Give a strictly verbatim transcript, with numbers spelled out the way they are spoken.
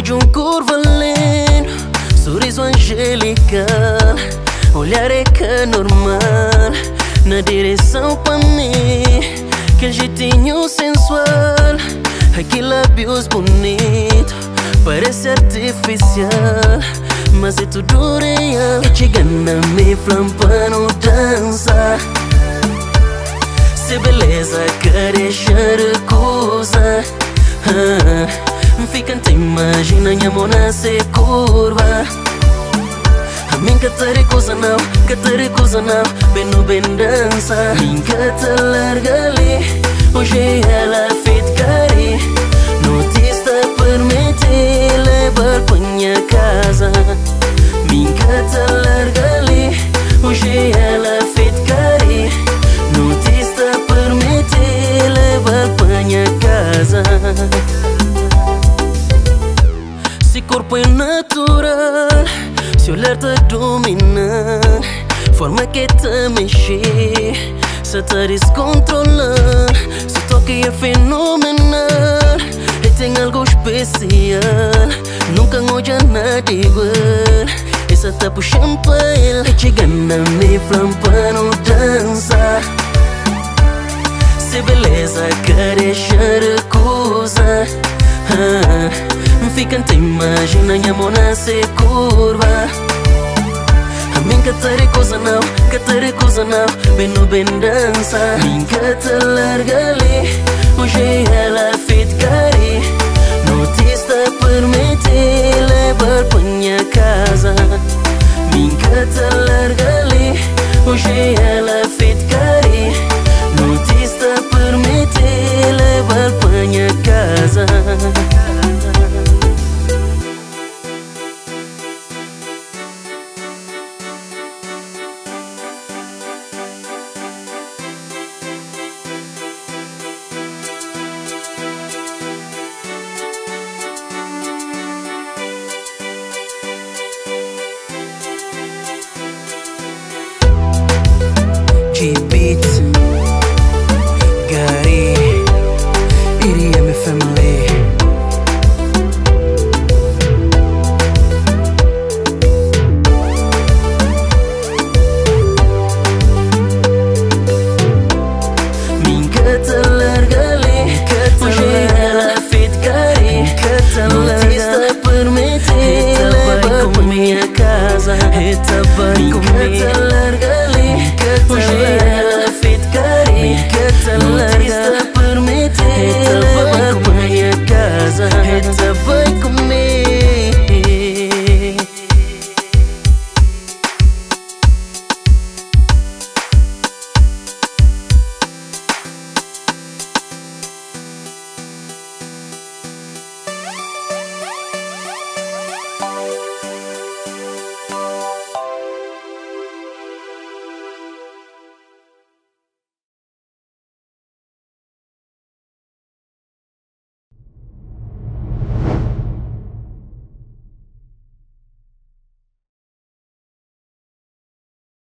de um curvalino, sorriso angelical, olhar é que é normal, na direção pra mim, aquele jeitinho sensual, aquele lábios bonito, parece artificial, mas é tudo real. Chegando a me flampando dança, se beleza quer deixar recusa, ah, fica te imagina minha mão se curva. A mim que te recusa não, que te recusa não, bem no bem dança. Mim que te larga ali, hoje ela fez cari, não te está permitir levar pra minha casa. Mim que te larga ali, hoje ela fez cari, não te está permitir levar pra minha casa. Se corpo é natural, se olhar te domina, forma que te mexe, se te descontrolar, se toque é fenomenal, e tem algo especial, nunca olha nada igual, e se te puxando pra ele, e chegando a me flampando dança, se beleza quer deixar recusa, ah, fica te imagina minha mão se curva. A mim que te recusa não, que te recusa não, bem no bem dança. Mim que te larga ali, hoje ela fez cari, não te está permitir levar pra minha casa. Mim que te larga ali, hoje ela fez cari, não te está permitir levar pra minha casa. G-Beats, Gary, E D M Family. Mim que te larga ali, hoje ela fez cari, não te está permitir levar pra minha casa. Mim que te larga ali, hoje